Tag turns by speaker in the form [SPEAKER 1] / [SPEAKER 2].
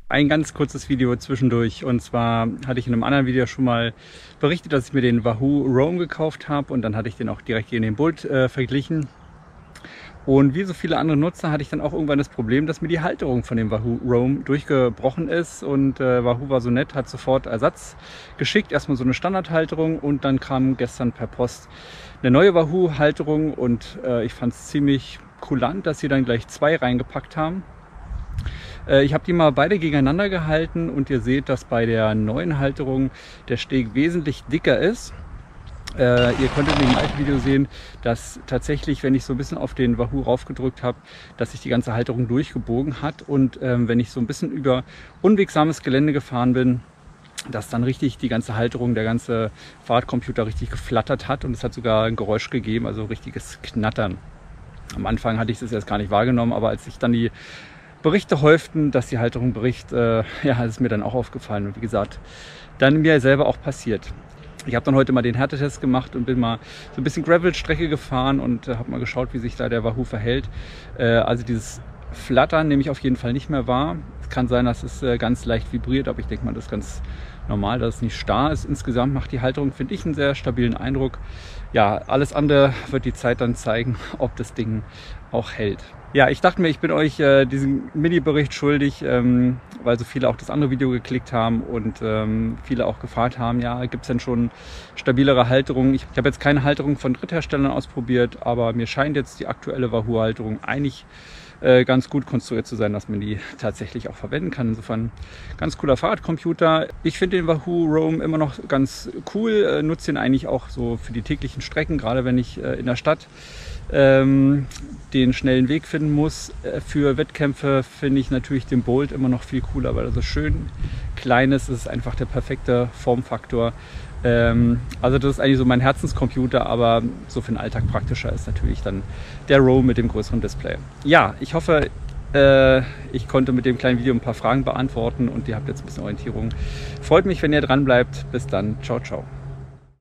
[SPEAKER 1] Ein ganz kurzes Video zwischendurch, und zwar hatte ich in einem anderen Video schon mal berichtet, dass ich mir den Wahoo Roam gekauft habe, und dann hatte ich den auch direkt gegen den Bolt verglichen. Und wie so viele andere Nutzer hatte ich dann auch irgendwann das Problem, dass mir die Halterung von dem Wahoo Roam durchgebrochen ist, und Wahoo war so nett, hat sofort Ersatz geschickt, erstmal so eine Standardhalterung, und dann kam gestern per Post eine neue Wahoo Halterung, und ich fand es ziemlich kulant, dass sie dann gleich zwei reingepackt haben. Ich habe die mal beide gegeneinander gehalten, und ihr seht, dass bei der neuen Halterung der Steg wesentlich dicker ist. Ihr konntet in dem alten Video sehen, dass tatsächlich, wenn ich so ein bisschen auf den Wahoo raufgedrückt habe, dass sich die ganze Halterung durchgebogen hat, und wenn ich so ein bisschen über unwegsames Gelände gefahren bin, dass dann richtig die ganze Halterung, der ganze Fahrradcomputer richtig geflattert hat, und es hat sogar ein Geräusch gegeben, also richtiges Knattern. Am Anfang hatte ich das erst gar nicht wahrgenommen, aber als ich dann die Berichte häuften, dass die Halterung bricht, ja, ist mir dann auch aufgefallen, und wie gesagt, dann mir selber auch passiert. Ich habe dann heute mal den Härtetest gemacht und bin mal so ein bisschen Gravel-Strecke gefahren und habe mal geschaut, wie sich da der Wahoo verhält. Also dieses Flattern nehme ich auf jeden Fall nicht mehr wahr. Es kann sein, dass es ganz leicht vibriert, aber ich denke mal, das ist ganz normal, dass es nicht starr ist. Insgesamt macht die Halterung, finde ich, einen sehr stabilen Eindruck. Ja, alles andere wird die Zeit dann zeigen, ob das Ding auch hält. Ja, ich dachte mir, ich bin euch diesen Mini-Bericht schuldig, weil so viele auch das andere Video geklickt haben und viele auch gefragt haben, ja, gibt es denn schon stabilere Halterungen? Ich habe jetzt keine Halterung von Drittherstellern ausprobiert, aber mir scheint jetzt die aktuelle Wahoo-Halterung eigentlich ganz gut konstruiert zu sein, dass man die tatsächlich auch verwenden kann. Insofern ganz cooler Fahrradcomputer. Ich finde den Wahoo Roam immer noch ganz cool, nutze den eigentlich auch so für die täglichen Strecken, gerade wenn ich in der Stadt den schnellen Weg finden muss. Für Wettkämpfe finde ich natürlich den Bolt immer noch viel cooler, weil er so schön klein ist. Es ist einfach der perfekte Formfaktor. Also das ist eigentlich so mein Herzenscomputer, aber so für den Alltag praktischer ist natürlich dann der Roam mit dem größeren Display. Ja, ich hoffe, ich konnte mit dem kleinen Video ein paar Fragen beantworten, und ihr habt jetzt ein bisschen Orientierung. Freut mich, wenn ihr dran bleibt. Bis dann. Ciao, ciao.